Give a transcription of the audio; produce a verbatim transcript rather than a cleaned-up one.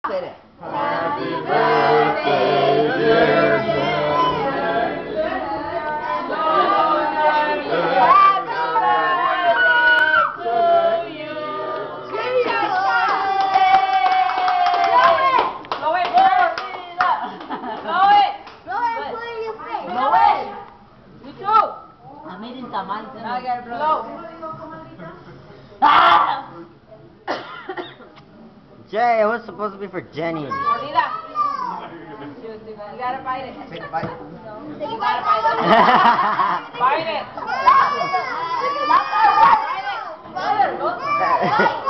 Say it. Happy birthday, dear Now I gotta blow. Ah! Jay, it was supposed to be for Jenny. You gotta bite it. Take a bite. You gotta bite it. Bite it. Bite it. Bite it.